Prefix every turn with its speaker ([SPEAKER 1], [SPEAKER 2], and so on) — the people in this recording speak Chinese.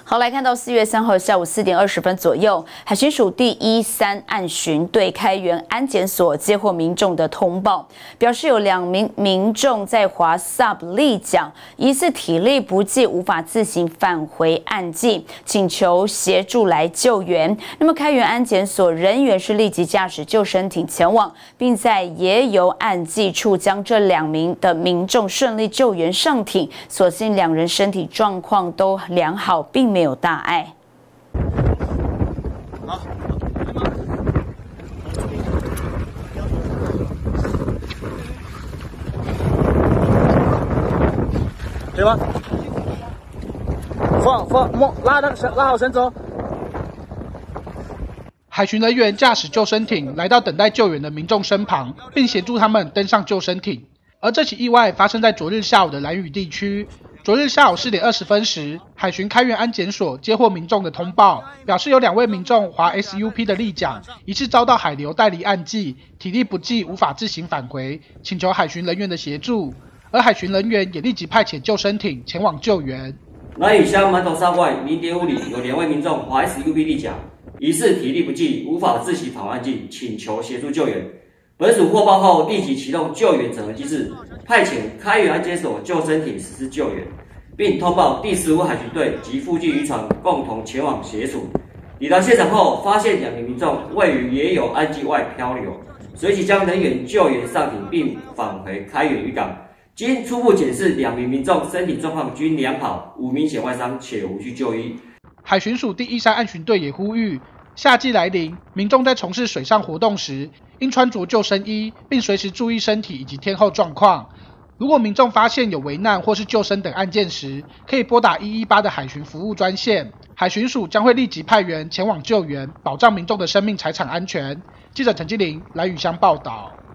[SPEAKER 1] 好，来看到4月3号下午4点20分左右，海巡署第1、3岸巡队开源安检所接获民众的通报，表示有2名民众在滑 SUP 立桨，疑似体力不济，无法自行返回岸际，请求协助来救援。那么开源安检所人员是立即驾驶救生艇前往，并在野游岸际处将这2名的民众顺利救援上艇，所幸2人身体状况都良好，并没有大碍。
[SPEAKER 2] 好，可以吗？拉好绳子哦。
[SPEAKER 3] 海巡人员驾驶救生艇来到等待救援的民众身旁，并协助他们登上救生艇。而这起意外发生在昨日下午的兰屿地区。昨日下午4点20分时，海巡开源安检所接获民众的通报，表示有2位民众划 SUP 的立桨，疑似遭到海流带离岸际，体力不济，无法自行返回，请求海巡人员的协助。而海巡人员也立即派遣救生艇前往救援。
[SPEAKER 4] 兰屿乡馒头沙外0.5里有2位民众划 SUP 立桨，疑似体力不济，无法自行返回岸际，请求协助救援。本署获报后立即启动救援整合机制，派遣开源安检所救生艇实施救援，并通报第15海巡队及附近渔船共同前往协助。抵达现场后，发现2名民众位于野游岸际外漂流，随即将人员救援上艇，并返回开源渔港。经初步检视，2名民众身体状况均良好，无明显外伤，且无需就医。
[SPEAKER 3] 海巡署第1、3岸巡队也呼吁，夏季来临，民众在从事水上活动时，应穿着救生衣，并随时注意身体以及天候状况。如果民众发现有危难或是救生等案件时，可以拨打118的海巡服务专线，海巡署将会立即派员前往救援，保障民众的生命财产安全。记者陈基林，兰屿乡报道。